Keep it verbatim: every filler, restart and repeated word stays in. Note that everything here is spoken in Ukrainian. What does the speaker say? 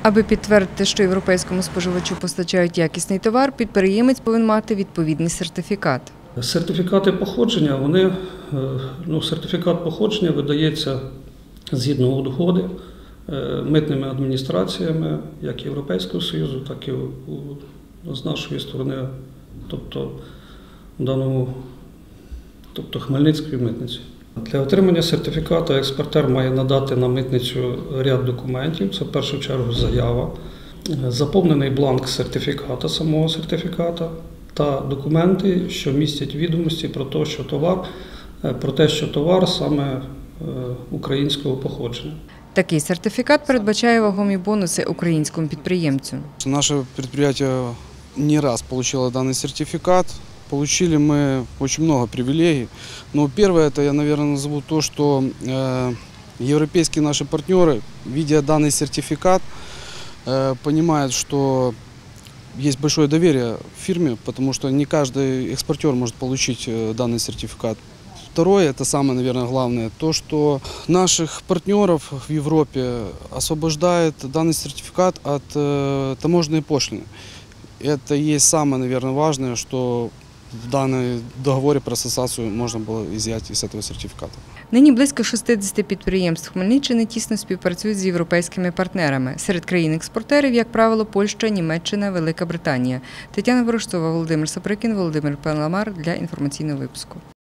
Аби підтвердити, що європейському споживачу постачають якісний товар, підприємець повинен мати відповідний сертифікат. Сертифікати походження, вони, ну, сертифікат походження видається згідно угоди митними адміністраціями як Європейського Союзу, так і з нашої сторони, тобто в даному, тобто Хмельницької митниці. Для отримання сертифікату експортер має надати на митницю ряд документів. Це в першу чергу заява, заповнений бланк сертифіката, самого сертифіката та документи, що містять відомості про те, що товар, про те, що товар саме українського походження. Такий сертифікат передбачає вагомі бонуси українському підприємцю. Наше предприятие не раз получило данный сертификат. Получили мы очень много привилегий. Но первое, это я, наверное, назову то, что э, европейские наши партнеры, видя данный сертификат, э, понимают, что есть большое доверие в фирме, потому что не каждый экспортер может получить э, данный сертификат. Второе, это самое, наверное, главное, то, что наших партнеров в Европе освобождает данный сертификат от э, таможенной пошлины. Это и есть самое, наверное, важное, что в даному договорі про асоціацію можна було взяти з цього сертифікату. Нині близько шістдесят підприємств Хмельниччини тісно співпрацюють з європейськими партнерами. Серед країн-експортерів, як правило, Польща, Німеччина, Велика Британія. Тетяна Ворожцова, Володимир Саприкін, Володимир Паламар для інформаційного випуску.